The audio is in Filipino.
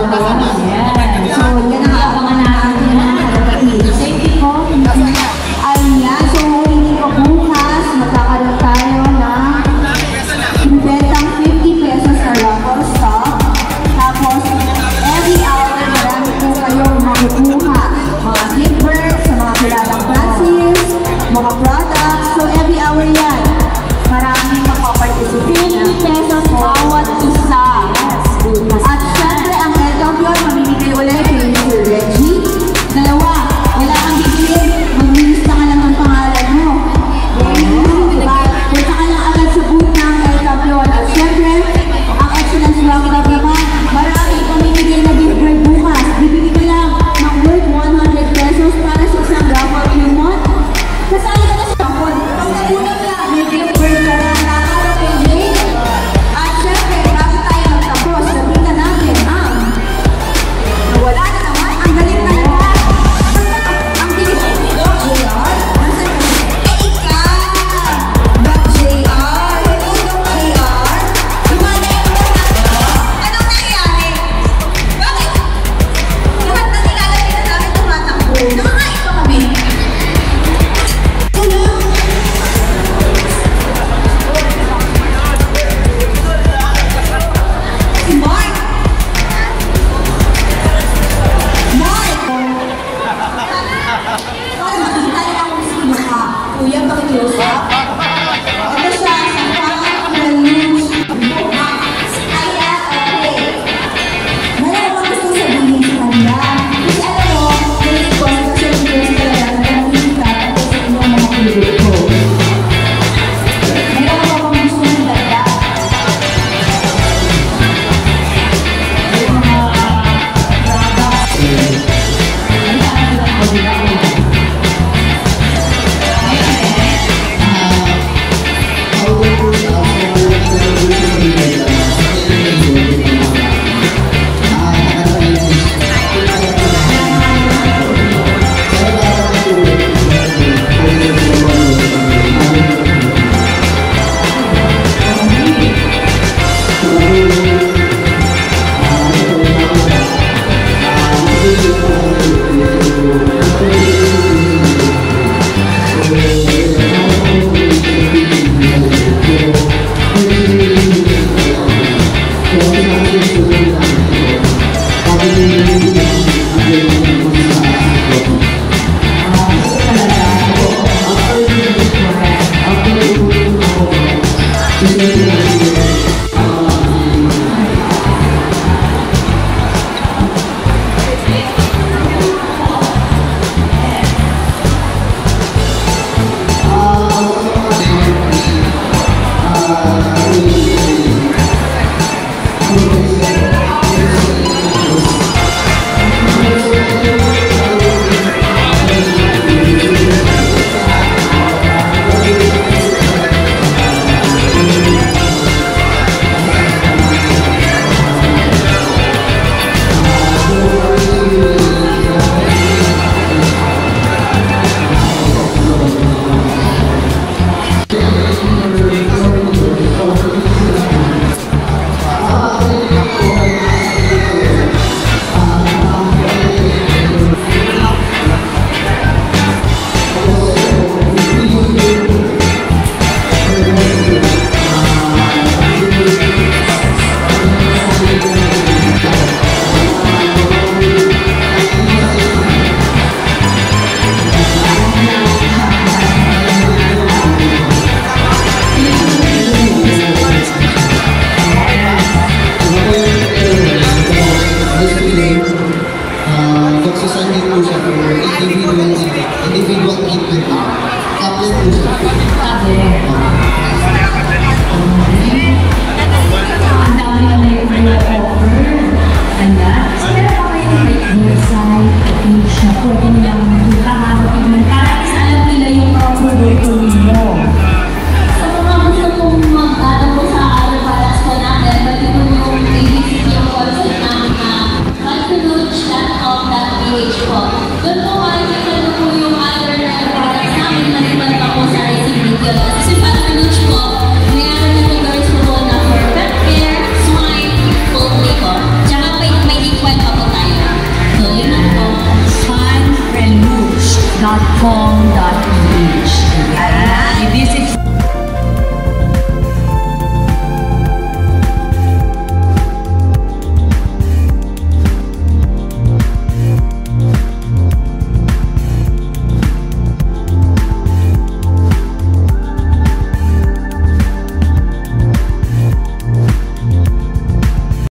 Yes. So, yan ang abangan natin ng mga Kalapatids. Safety ko. Ayan. So, hindi ko bukas, magkakaroon tayo ng bentang 50 pesos na raffle stock. Tapos, every hour, marami po kayong makukuha. Mga gift works, sa mga kilalang classes, mga products. So, every hour yan. Maraming makaparticipate. 50 pesos bawat isa. At syempre, ang champion, mamimigay ulit kay Mr. Reggie. Dalawa, wala kang bibili. Maglilista ka lang ng pangalan mo. Diba? Punta ka lang agad sa booth ng El Champion. At syempre, ang excellence rock club naman, maraming pamimigay na gift card bukas. Bibili ka lang ng worth 100 pesos para sa isang raffle coupon. Kasali ka na sa raffle. Pag nagulang lang, may gift card ka lang. Nakakaraw kay Jay. At syempre, bago tayo magtapos, sabihin natin ang wala na naman, ang galing talaga. Ang bilis mo, JR. Nasaan ka? Ikaw! Doc JR! Hello, Doc JR! Lumalayang ba natin? Anong nangyari? Bakit? Lahat na nilalagay na namin tumatakbo. Nakakain pa kami. Hello? Si Mark! Mark! Para makita niyo akong sino ka. Kuya, pakikilos ka? Ano siya? Sampangan, malus. Kaya, okay. Meron akong gusto sabihin sa kanya. Kasi alam mo, may construction years talaga na nakikita tapos sa inyong mga kulit ko. Meron akong gusto ng dagdag. May mga products. Ano ang pagkakita ko? www.com.ph.